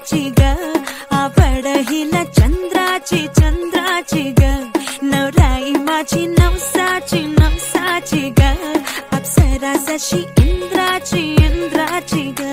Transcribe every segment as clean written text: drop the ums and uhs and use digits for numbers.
चंद्राची ग आवडहिला चंद्राची चंद्राची ग नवराई माझी नवसाची नवसाची ग अप्सरा जशी इंद्राची इंद्राची ग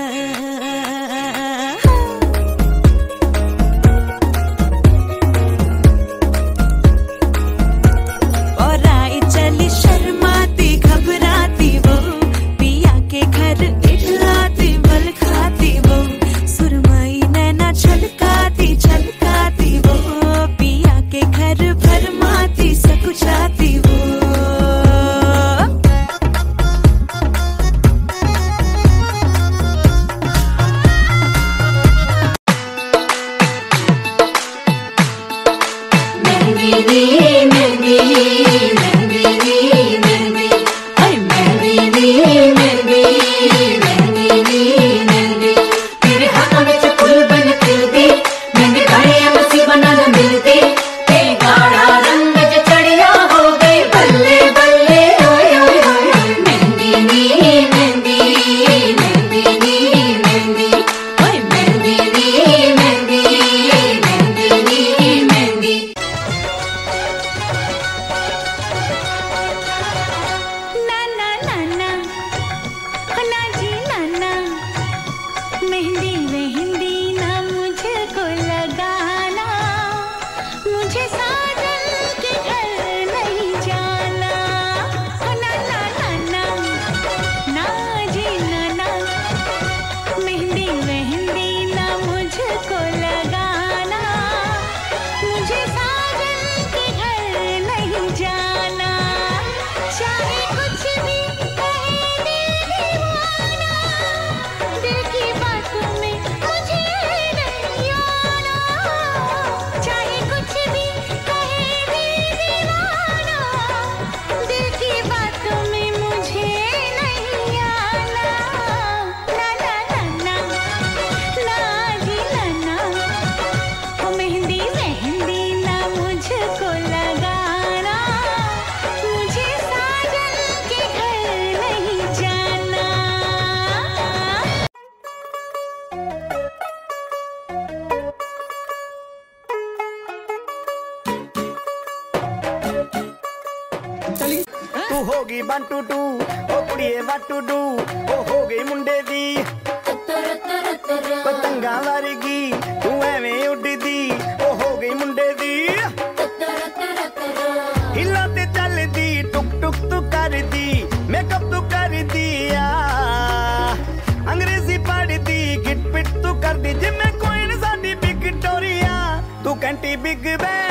तू होगी 1 2 2 ओ कुड़िए what to do ओ हो गई मुंडे दी पतंगा वर्गी तू एवें उड़दी ओ हो गई मुंडे दी हिला ते चलदी टुक टुक तू करदी मेकअप तू करदी अंग्रेजी पढ़दी गिट पिट तू करदी जिम्मे कोई न साडी विक्टोरिया तू कैंटी बिग बैन